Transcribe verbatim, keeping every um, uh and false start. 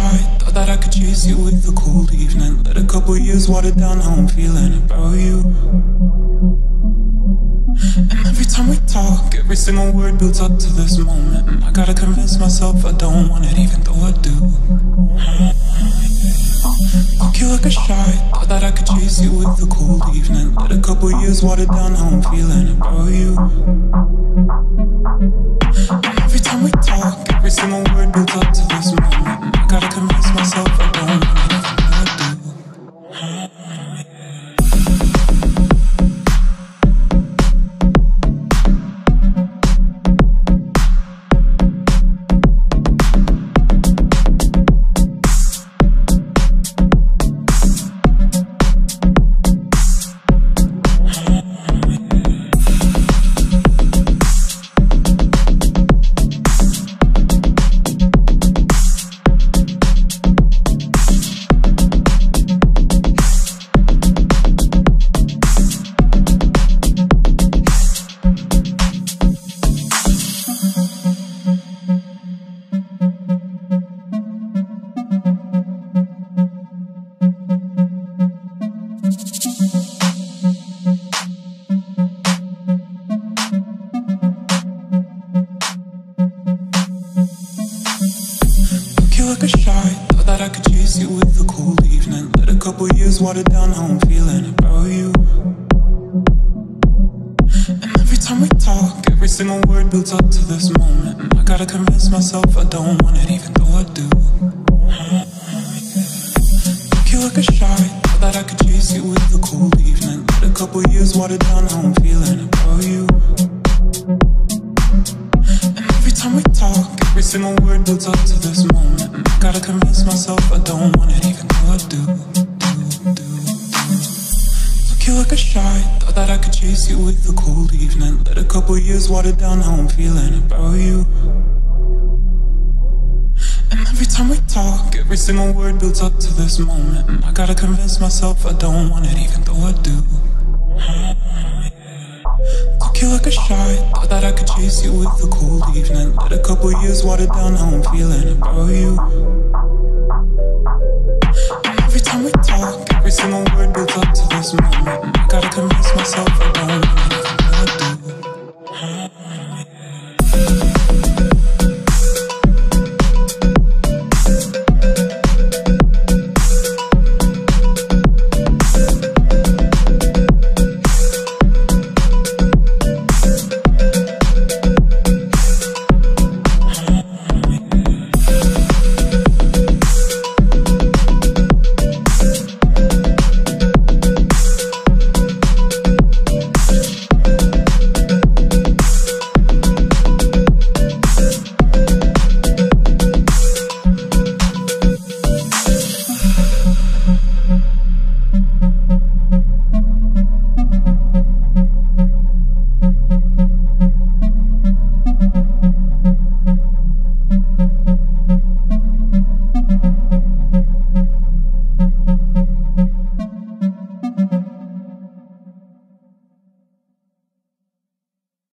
shy, thought that I could chase you with a cold evening. Let a couple years water down how I'm feeling about you. And every time we talk, every single word builds up to this moment. And I gotta convince myself I don't want it, even though I do. Fuck you like a shy, thought that I could chase you with a cold evening. Let a couple years water down how I'm feeling about you. And every time we talk, every single word builds up to this moment. And I gotta convince myself I don't want it, even though I do. Like a shy, thought that I could chase you with a cold evening. Let a couple years water down how I'm feeling about you. And every time we talk, every single word builds up to this moment. And I gotta convince myself I don't want it, even though I do. Fuck you like a shy, thought that I could chase you with a cold evening. Let a couple years water down how I'm feeling about you. Every time we talk, every single word builds up to this moment. And I gotta convince myself I don't want it, even though I do, do, do, do. Look you like a shy, thought that I could chase you with a cold evening. Let a couple years water down how I'm feeling about you. And every time we talk, every single word builds up to this moment. And I gotta convince myself I don't want it, even though I do. Look you like a shy, thought that I could chase you with a cold evening. Let a couple years water down how I'm feeling about you. And every time we talk, every single word builds up to this moment. And I gotta convince myself I don't